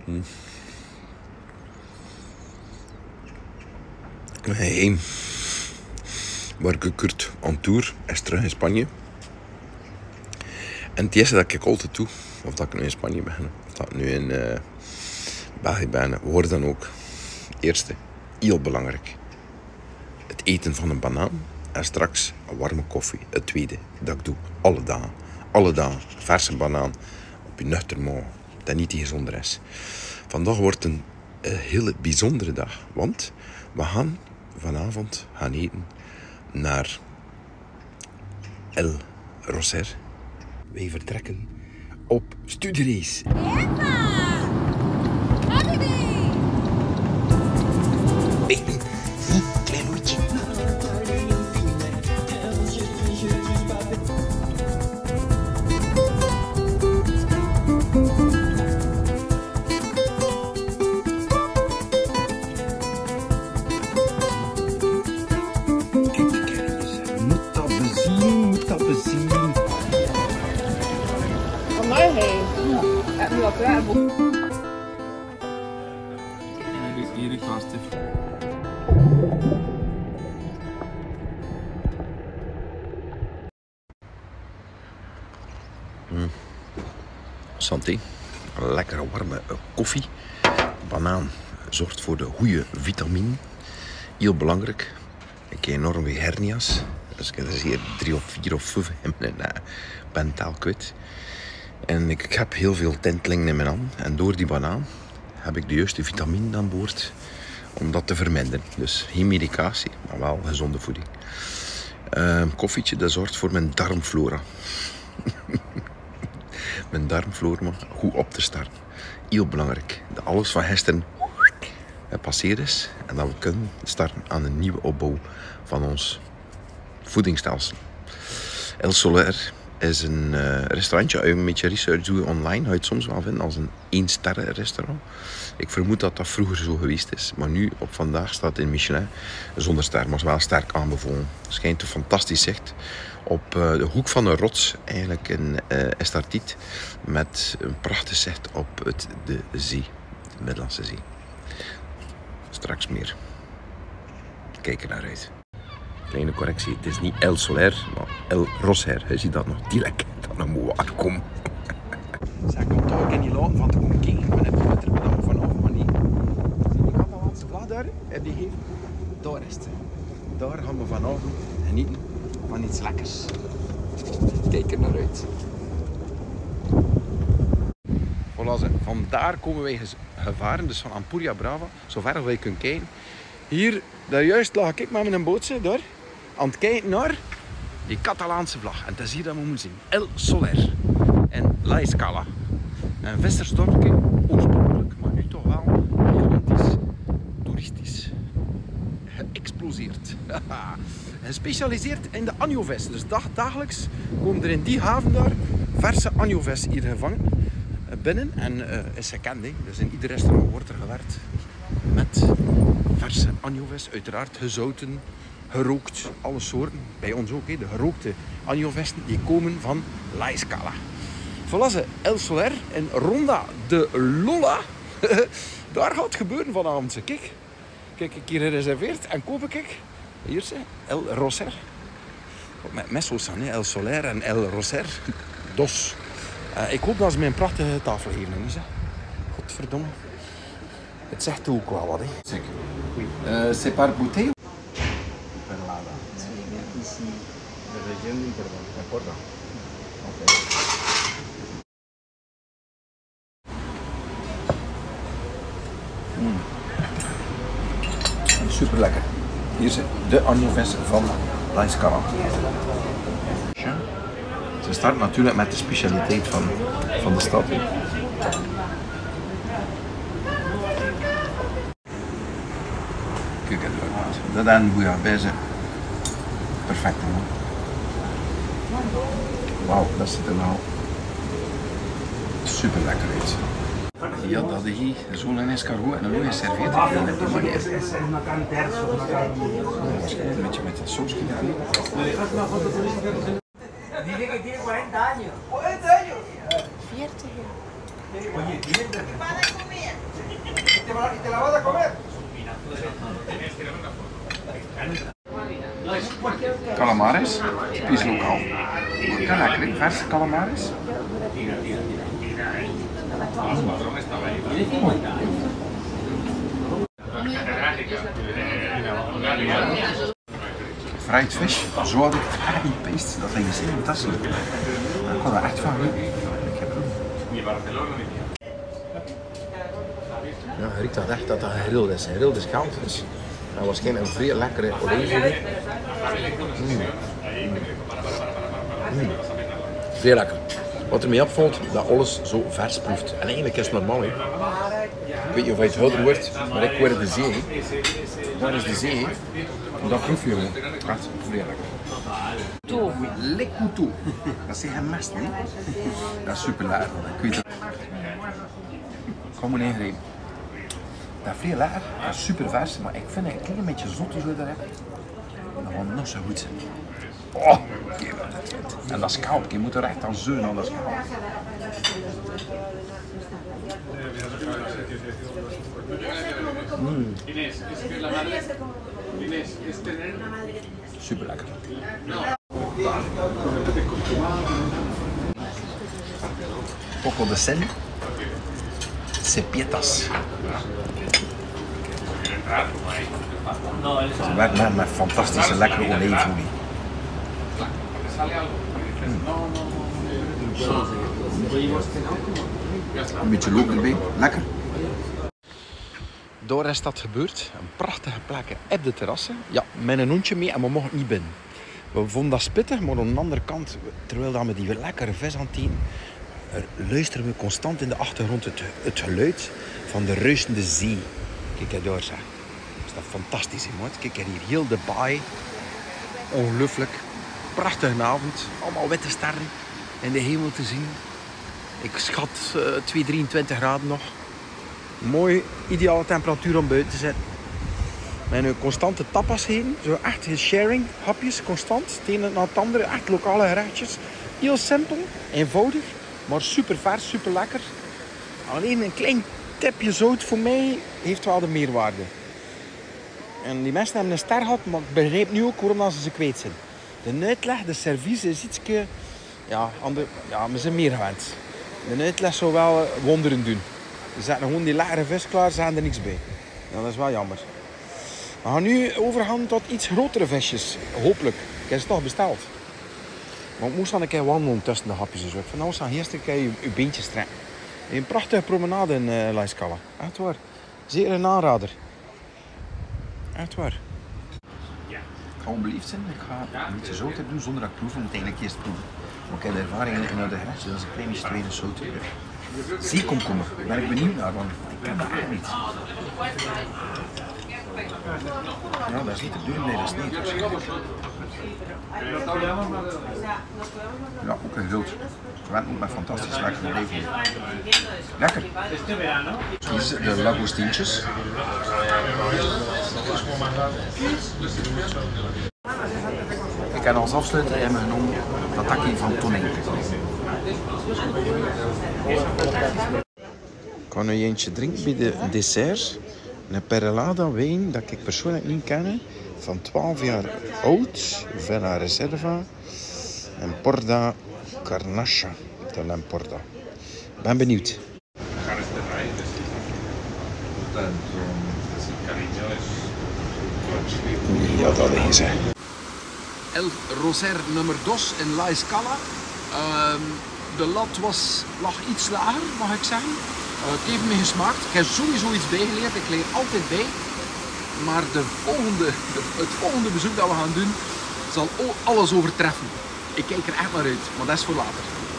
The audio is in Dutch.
Hey, waar gekeurd aan tour is terug in Spanje. En het eerste dat ik altijd doe, of dat ik nu in Spanje ben, of dat ik nu in België ben, hoor dan ook. Eerste, heel belangrijk. Het eten van een banaan en straks een warme koffie. Het tweede, dat ik doe alle dagen. Alle dagen, verse banaan op je nuchter morgen. Dat niet te gezonder is. Vandaag wordt een hele bijzondere dag, want we gaan vanavond gaan eten naar El Roser. Wij vertrekken op studiereis. Eten. Klein hoedje. Hier ligt vast. Santé. Lekkere warme koffie. Banaan zorgt voor de goede vitamine. Heel belangrijk. Ik heb enorm veel hernia's. Dus ik heb er hier 3 of 4 of 5 in mijn pentaal kwijt. En ik heb heel veel tintelingen in mijn hand. En door die banaan heb ik de juiste vitamine aan boord om dat te verminderen. Dus geen medicatie, maar wel gezonde voeding. Koffietje, dat zorgt voor mijn darmflora. Mijn darmflora goed op te starten. Heel belangrijk. Dat alles van gisteren gepasseerd is. En dat we kunnen starten aan een nieuwe opbouw van ons voedingsstelsel. El Soler is een restaurantje. Als je een beetje research doet online, ga je het soms wel vinden als een 1-sterren restaurant. Ik vermoed dat dat vroeger zo geweest is. Maar nu, op vandaag, staat in Michelin zonder ster, maar wel sterk aanbevolen. Het schijnt een fantastisch zicht op de hoek van een rots, eigenlijk in Estartit, met een prachtig zicht op de zee, de Middellandse Zee. Straks meer. Kijk er naar uit. Kleine correctie, het is niet El Soler, maar El Roser. Je ziet dat nog direct, dat nog moet aankomen. Zeg, ik kom toch ook in die laten van te komen kijken. Ik ben net Twitter bedankt vanavond, maar niet. Zie je die Catalaanse vlag daar? Heb die gegeven? Daar is het. Daar gaan we vanavond genieten van iets lekkers. Kijk er naar uit. Voilà, vandaar komen wij gevaren, dus van Ampuria Brava, zover wij kunnen kijken. Hier, daar juist lag ik met mijn bootje, daar, aan het kijken naar die Catalaanse vlag. En het is hier dat we moeten zien. El Soler en La Escala. Een vissersdorpje, oorspronkelijk, maar nu toch wel gigantisch toeristisch. Geëxploseerd. Gespecialiseerd in de anjovis. Dus dagelijks komen er in die haven daar verse anjovis hier gevangen binnen. En is gekend, hè. Dus in ieder restaurant wordt er gewerkt met verse anjovis, uiteraard gezouten, gerookt, alle soorten. Bij ons ook, hè. De gerookte anjovissen die komen van La Escala. Voilà ze, El Soler en Ronda de Lola. Daar gaat het gebeuren vanavond. Kijk, kijk ik hier gereserveerd en koop ik hier ze, El Roser. Met messos aan, El Soler en El Roser. Dos. Ik hoop dat ze mij een prachtige tafel geven. Hè. Godverdomme. Het zegt ook wel wat, hè. Zeker. C'est par bouteille? Perlada. Ici, de région d'Importa. Oké. Super lekker. Hier zit de anjovis van La Escala. Ze start natuurlijk met de specialiteit van de stad. Kijk het eruit. Dat en bouillabaisse. Perfect, man. Wauw, dat ziet er nou super lekker uit. Ja, dat hier zo'n escargot en dan nu geserveerd. Waarschijnlijk een beetje met dat sausje. Dile que tiene 40 años. 40 años. 40 años. Oye, tiene... ¿Para comer? Calamares, typisch lokaal. Kan lekker, verse calamares. Fried fish, zo had ik het echt niet peest. Dat ging zeer fantastisch. Ik had er echt van genieten. Ja, je ruikt echt dat dat gegrild is. Gegrild is koud. Dus dat was geen een vrij lekkere olijfolie. Vrij lekker. Wat er mij opvalt, dat alles zo vers proeft. En eigenlijk is het normaal. Hè. Ik weet niet of je het ouder wordt, maar ik word de zee. Dat is de zee. Dat proef je gewoon. Echt vrij lekker. Le couteau. Dat zeg je mest, hè? Dat is super lekker. Ik weet het. Kom maar ingrijpen. Dat is vrij lekker. Dat is super vers, maar ik vind het een klein beetje zotte zo daar hebben. Dat gaat nog zo goed zijn. Oh, en dat is koud. Je moet er echt aan zeunen, dat is koud. Super lekker. Poco de sel. Cepietas. Ze werkt met fantastische lekkere olijfolie. Een beetje loop erbij, lekker. Daar is dat gebeurd. Een prachtige plek op de terrassen. Ja, met een hondje mee en we mochten niet binnen. We vonden dat spittig, maar aan de andere kant, terwijl we die lekkere vis aan het eten, luisteren we constant in de achtergrond het geluid van de ruisende zee. Kijk daar zeg. Dat is dat fantastisch, hè, kijk hier heel de baai. Ongelooflijk. Prachtige avond. Allemaal witte sterren in de hemel te zien. Ik schat 23 graden nog. Mooi, ideale temperatuur om buiten te zitten. Met een constante tapas heen. Zo echt sharing, hapjes, constant. Het ene na het andere, echt lokale gerechtjes. Heel simpel, eenvoudig, maar super vers, super lekker. Alleen een klein tipje zout voor mij heeft wel de meerwaarde. En die mensen hebben een ster gehad, maar ik begrijp nu ook waarom ze kwijt zijn. De uitleg, de service is iets... Ja, we zijn meer gewend. De uitleg zou wel wonderen doen. Ze zetten gewoon die lekkere vis klaar, ze hebben er niks bij. Ja, dat is wel jammer. We gaan nu overgaan tot iets grotere visjes. Hopelijk. Ik heb ze toch besteld. Maar ik moest dan een keer wandelen tussen de hapjes. Dus ik vind nou staan eerst een keer je beentjes strekken. Een prachtige promenade in La Scala. Echt waar. Zeker een aanrader. Echt waar. Ik ga onbeliefd zijn. Ik ga een beetje zout doen zonder dat ik proef. Ik moet eigenlijk eerst proeven. Maar ik heb de ervaring in de gerechtjes. Dat is een klein beetje tweede zout. Zeekomkommer. Daar ben ik benieuwd naar, want ik ken dat echt niet. Ja, dat is niet te doen. Nee, dat is niet. Ja, ook een groot. Ze werden ook met fantastisch lekker leven. Lekker. Hier zijn de lagostientjes. Ik heb als afsluiter hebben genomen dat takkie van tonijn. Ik ga nu eentje drinken bij de dessert. Een Perelada wijn dat ik persoonlijk niet ken. Van 12 jaar oud. Vella Reserva. En Porda Carnacha. De Lamporda. Ik ben benieuwd. Ja, dat is hij. El Roser nummer 2 in La Scala. De lat lag iets lager, mag ik zeggen. Het heeft me gesmaakt. Ik heb sowieso iets bijgeleerd. Ik leer altijd bij. Maar het volgende bezoek dat we gaan doen zal alles overtreffen. Ik kijk er echt naar uit, maar dat is voor later.